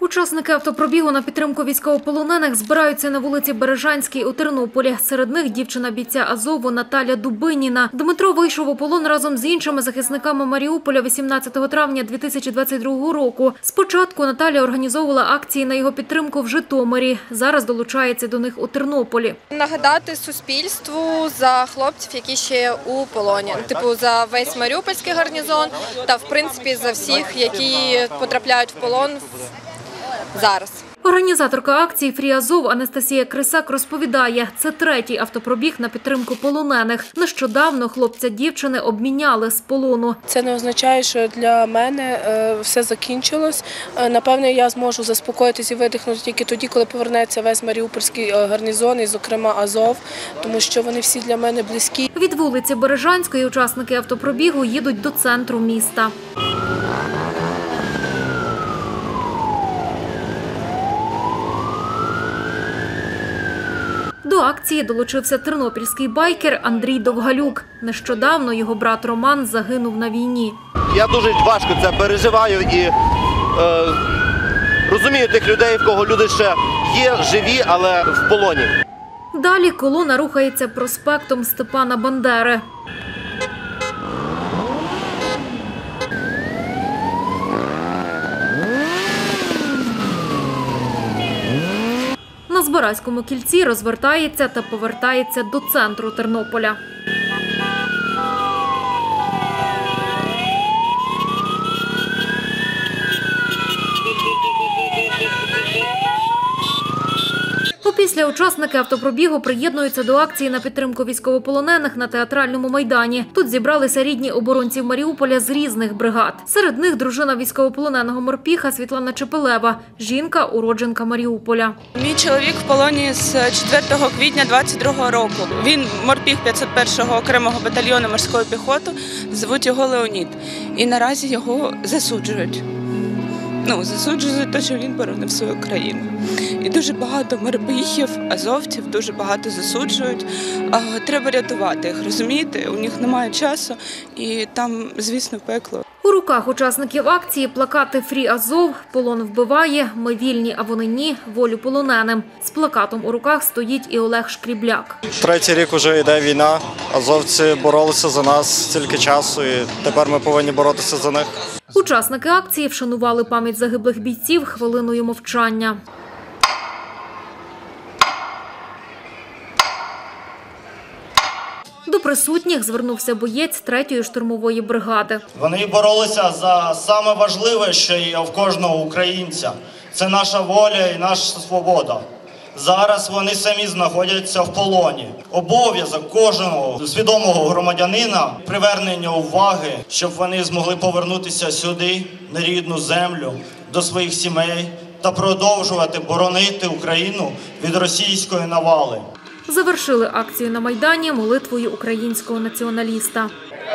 Учасники автопробігу на підтримку військовополонених збираються на вулиці Бережанській у Тернополі. Серед них дівчина бійця Азову Наталя Дубиніна. Дмитро вийшов у полон разом з іншими захисниками Маріуполя 18 травня 2022 року. Спочатку Наталя організовувала акції на його підтримку в Житомирі. Зараз долучається до них у Тернополі. Нагадати суспільству за хлопців, які ще у полоні. За весь Маріупольський гарнізон та, в принципі, за всіх, які потрапляють в полон зараз. Організаторка акції «Фрі Азов» Анастасія Крисак розповідає, це третій автопробіг на підтримку полонених. Нещодавно хлопця дівчини обміняли з полону. Це не означає, що для мене все закінчилось. Напевне, я зможу заспокоїтися і видихнути тільки тоді, коли повернеться весь Маріупольський гарнізон, і, зокрема, Азов, тому що вони всі для мене близькі. Від вулиці Бережанської учасники автопробігу їдуть до центру міста. До акції долучився тернопільський байкер Андрій Довгалюк. Нещодавно його брат Роман загинув на війні. Я дуже важко це переживаю і розумію тих людей, в кого люди ще є живі, але в полоні. Далі колона рухається проспектом Степана Бандери. На Збаразькому кільці розвертається та повертається до центру Тернополя. Опісля учасники автопробігу приєднуються до акції на підтримку військовополонених на Театральному майдані. Тут зібралися рідні оборонців Маріуполя з різних бригад. Серед них дружина військовополоненого морпіха Світлана Чепелева, жінка – уродженка Маріуполя. Мій чоловік в полоні з 4 квітня 22 року. Він морпіх 501-го окремого батальйону морської піхоти, звуть його Леонід. І наразі його засуджують. Засуджують за те, що він боронив свою країну. І дуже багато морпіхів, азовців, дуже багато засуджують. Треба рятувати їх, розумієте? У них немає часу і там, звісно, пекло. У руках учасників акції плакати «Фрі Азов», «Полон вбиває», «Ми вільні, а вони ні», «Волю полоненим». З плакатом у руках стоїть і Олег Шкрібляк. Третій рік вже йде війна. Азовці боролися за нас стільки часу і тепер ми повинні боротися за них. Учасники акції вшанували пам'ять загиблих бійців хвилиною мовчання. До присутніх звернувся боєць 3-ї штурмової бригади. Вони боролися за саме важливе, що є в кожного українця. Це наша воля і наша свобода. Зараз вони самі знаходяться в полоні. Обов'язок кожного свідомого громадянина – привернення уваги, щоб вони змогли повернутися сюди, на рідну землю, до своїх сімей та продовжувати боронити Україну від російської навали. Завершили акцію на Майдані молитвою українського націоналіста.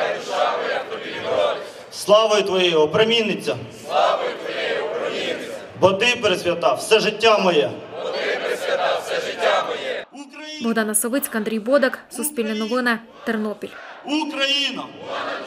Славою Твоєю, опромінниця! Славою Твоєю, опромінниця! Бо Ти, Пресвята, все життя моє! Богдана Савицька, Андрій Бодак, Суспільне новини, Тернопіль. Україна!